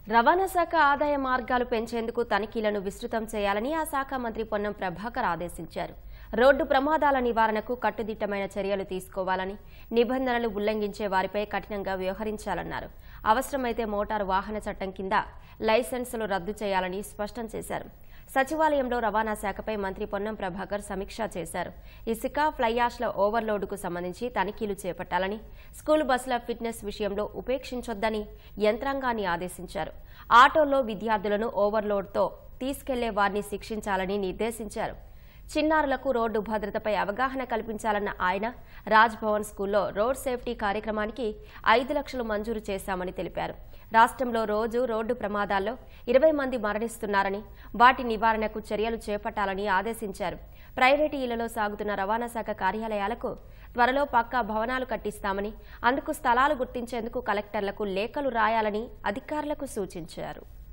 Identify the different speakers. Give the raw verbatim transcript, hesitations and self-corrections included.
Speaker 1: రవాణా శాఖ ఆదాయ మార్గాలు పెంచేందుకు తనిఖీలను విస్తృతం చేయాలని ఆ శాఖ మంత్రి పొన్నం ప్రభాకర్ ఆదేశించారు. రోడ్డు ప్రమాదాల నివారణకు కట్టుదిట్టమైన చర్యలు తీసుకోవాలని, నిబంధనలు ఉల్లంఘించే వారిపై కఠినంగా వ్యవహరించాలన్నారు. అవసరమైతే మోటారు వాహన చట్టం కింద లైసెన్సులు రద్దు చేయాలని స్పష్టం చేశారు. సచివాలయంలో రవాణా శాఖపై మంత్రి పొన్నం ప్రభాకర్ సమీక్ష చేశారు. ఇసుక, ఫ్లైయాష్ల ఓవర్లోడ్కు సంబంధించి తనిఖీలు చేపట్టాలని, స్కూల్ బస్సుల ఫిట్నెస్ విషయంలో ఉపేక్షించొద్దని యంత్రాంగాన్ని ఆదేశించారు. ఆటోల్లో విద్యార్థులను ఓవర్లోడ్తో తీసుకెళ్లే వారిని శిక్షించాలని నిర్దేశించారు. చిన్నారులకు రోడ్డు భద్రతపై అవగాహన కల్పించాలన్న ఆయన రాజ్ భవన్ స్కూల్లో రోడ్ సేఫ్టీ కార్యక్రమానికి ఐదు లక్షలు మంజూరు చేశామని తెలిపారు. రాష్ట్రంలో రోజు రోడ్డు ప్రమాదాల్లో ఇరవై మంది మరణిస్తున్నారని, వాటి నివారణకు చర్యలు చేపట్టాలని ఆదేశించారు. ప్రైవేటు ఇళ్లలో సాగుతున్న రవాణా శాఖ కార్యాలయాలకు త్వరలో పక్కా భవనాలు కట్టిస్తామని, అందుకు స్థలాలు గుర్తించేందుకు కలెక్టర్లకు లేఖలు రాయాలని అధికారులకు సూచించారు.